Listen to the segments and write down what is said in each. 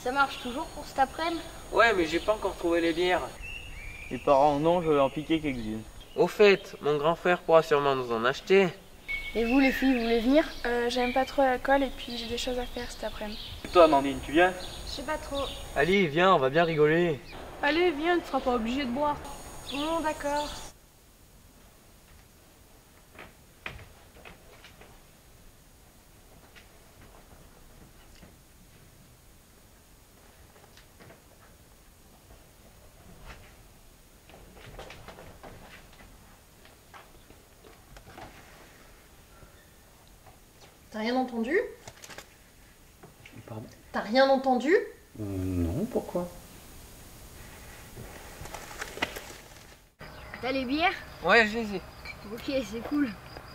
Ça marche toujours pour cet après-midi? Ouais, mais j'ai pas encore trouvé les bières. Mes parents non, je vais en piquer quelques-unes. Au fait, mon grand frère pourra sûrement nous en acheter. Et vous les filles, vous voulez venir? J'aime pas trop l'alcool et puis j'ai des choses à faire cet après-midi. Toi, Amandine, tu viens? Je sais pas trop. Allez, viens, on va bien rigoler. Allez, viens, tu seras pas obligé de boire. Bon, d'accord. T'as rien entendu? Pardon? T'as rien entendu? Non, pourquoi? T'as les bières? Ouais, je les ai. Ok, c'est cool.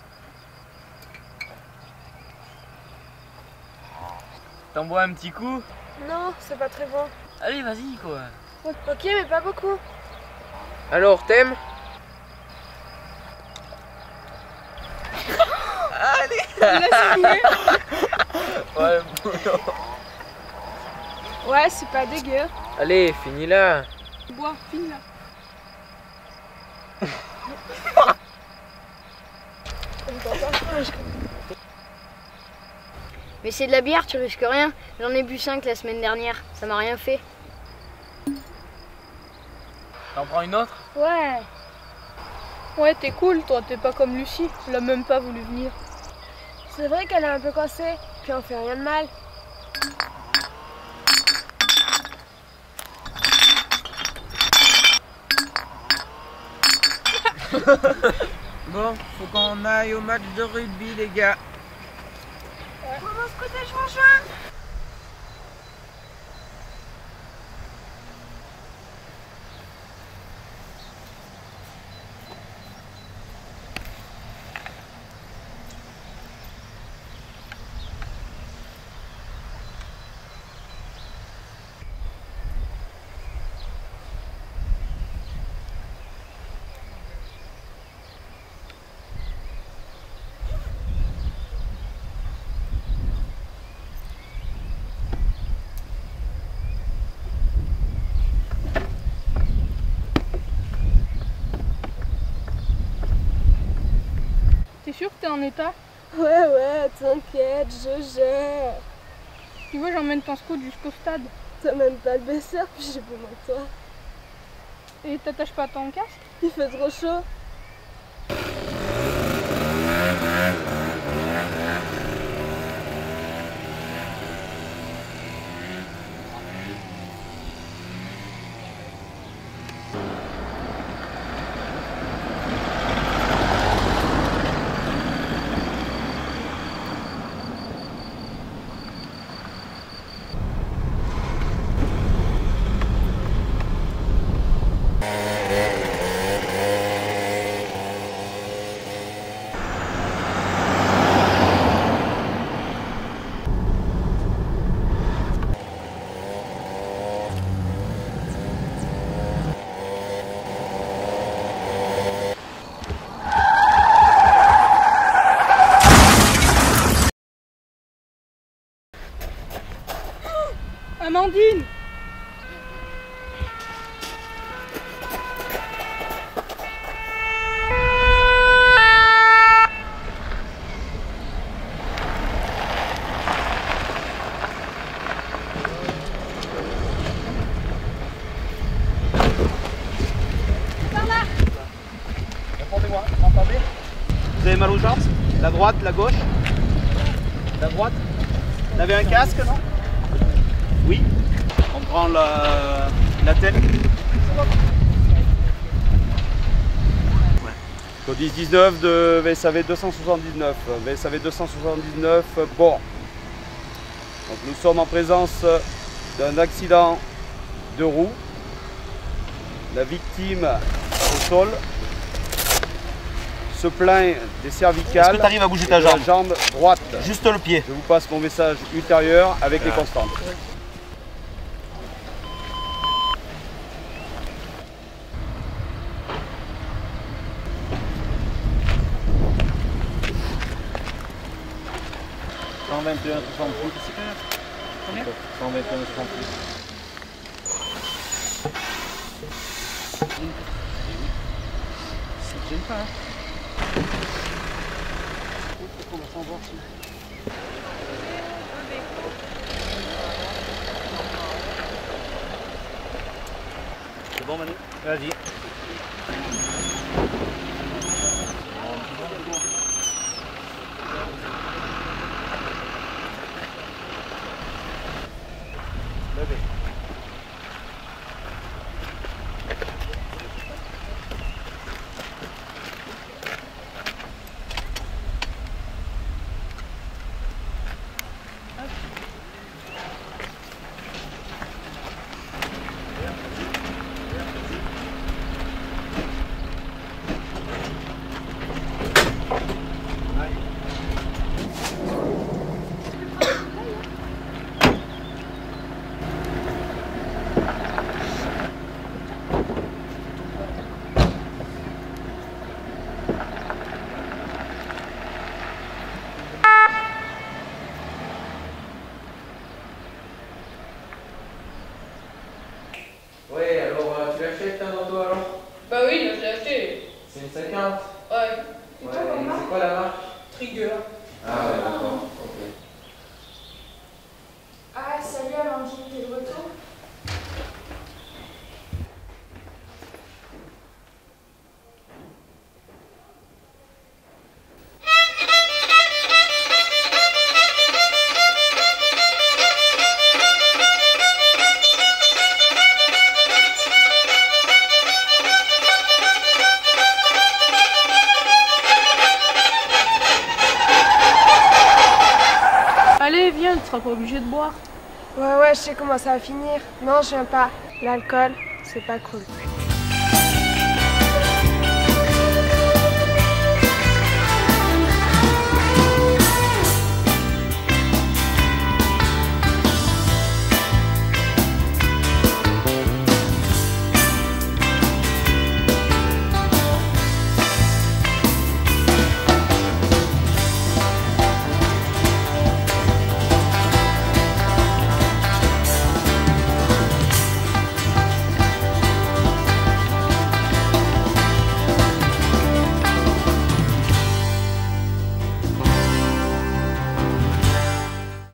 T'en bois un petit coup? Non, c'est pas très bon. Allez, vas-y, quoi. Ok, mais pas beaucoup. Alors, t'aimes? Ouais, boulot. Ouais, c'est pas dégueu. Allez, finis là. Bois, finis là. Mais c'est de la bière, tu risques rien. J'en ai bu 5 la semaine dernière, ça m'a rien fait. T'en prends une autre? Ouais. Ouais, t'es cool, toi, t'es pas comme Lucie. Elle a même pas voulu venir. C'est vrai qu'elle est un peu cassée, puis on fait rien de mal. Bon, faut qu'on aille au match de rugby, les gars. Comment se protège mon chat? T'es sûr que t'es en état? Ouais, t'inquiète, je gère. Tu vois, j'emmène ton scout jusqu'au stade. T'as même pas le baisseur, puis j'ai besoin de toi. Et t'attaches pas ton casque? Il fait trop chaud. Amandine! Répondez-moi, vous m'entendez? Vous avez mal aux jambes? La droite, la gauche? La droite? Vous avez un casque, non? Oui. On prend la tête. Codice 19 de VSAV 279. VSAV 279, bon. Donc nous sommes en présence d'un accident de roue. La victime au sol se plaint des cervicales. Est-ce que tu arrives à bouger ta et de jambe? la jambe droite. Juste le pied. Je vous passe mon message ultérieur avec les constantes. « 121, 68, Combien? 121 francs plus. Ça te gêne pas, hein? On va s'en voir si. C'est bon Manu? Vas-y. Levez. Ouais, alors tu l'achètes un auto alors? Bah oui, je l'ai acheté. C'est une 50? Ouais. Ouais, c'est quoi la marque? Trigger. Ah ouais, d'accord, ok. Ah, salut Amandine, t'es de retour? Allez, viens, tu seras pas obligé de boire. Ouais, je sais comment ça va finir. Non, je viens pas. L'alcool, c'est pas cool.